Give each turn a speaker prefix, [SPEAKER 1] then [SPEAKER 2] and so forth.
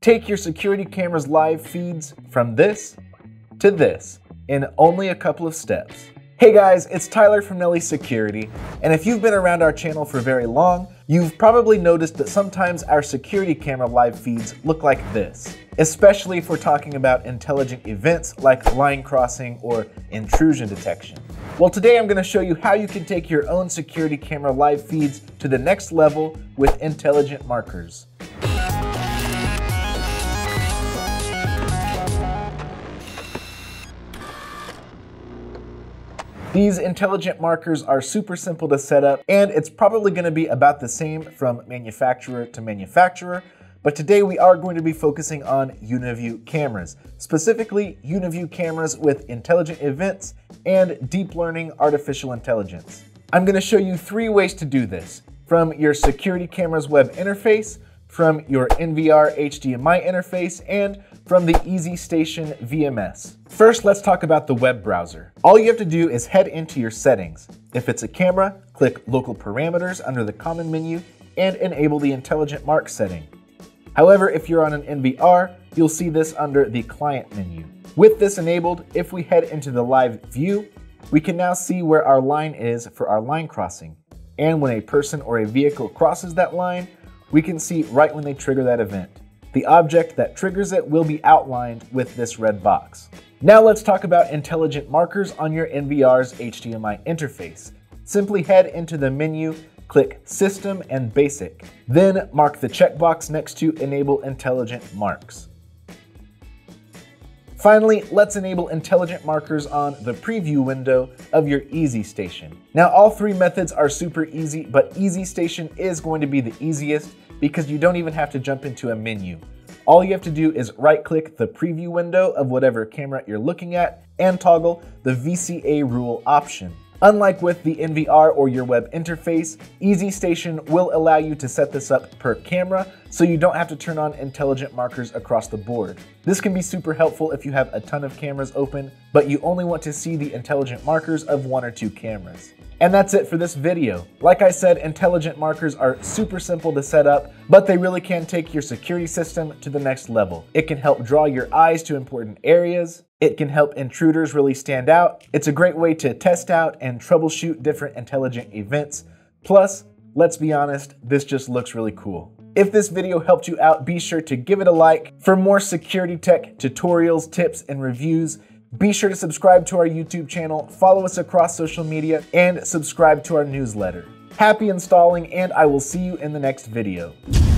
[SPEAKER 1] take your security camera's live feeds from this to this in only a couple of steps. Hey guys, it's Tyler from Nelly Security, and if you've been around our channel for very long, you've probably noticed that sometimes our security camera live feeds look like this, especially if we're talking about intelligent events like line crossing or intrusion detection. Well, today I'm going to show you how you can take your own security camera live feeds to the next level with intelligent markers. These intelligent markers are super simple to set up, and it's probably going to be about the same from manufacturer to manufacturer, but today we are going to be focusing on Uniview cameras, specifically Uniview cameras with intelligent events and deep learning artificial intelligence. I'm going to show you 3 ways to do this: from your security camera's web interface, from your NVR HDMI interface, and from the EZStation VMS. First, let's talk about the web browser. All you have to do is head into your settings. If it's a camera, click Local Parameters under the Common menu and enable the Intelligent Mark setting. However, if you're on an NVR, you'll see this under the Client menu. With this enabled, if we head into the live view, we can now see where our line is for our line crossing. And when a person or a vehicle crosses that line, we can see right when they trigger that event. The object that triggers it will be outlined with this red box. Now let's talk about intelligent markers on your NVR's HDMI interface. Simply head into the menu, click System and Basic, then mark the checkbox next to Enable Intelligent Marks. Finally, let's enable intelligent markers on the preview window of your EZStation. Now, all 3 methods are super easy, but EZStation is going to be the easiest because you don't even have to jump into a menu. All you have to do is right-click the preview window of whatever camera you're looking at and toggle the VCA rule option. Unlike with the NVR or your web interface, EZStation will allow you to set this up per camera, so you don't have to turn on intelligent markers across the board. This can be super helpful if you have a ton of cameras open, but you only want to see the intelligent markers of 1 or 2 cameras. And that's it for this video. Like I said, intelligent markers are super simple to set up, but they really can take your security system to the next level. It can help draw your eyes to important areas. It can help intruders really stand out. It's a great way to test out and troubleshoot different intelligent events. Plus, let's be honest, this just looks really cool. If this video helped you out, be sure to give it a like. For more security tech tutorials, tips, and reviews, be sure to subscribe to our YouTube channel, follow us across social media, and subscribe to our newsletter. Happy installing, and I will see you in the next video.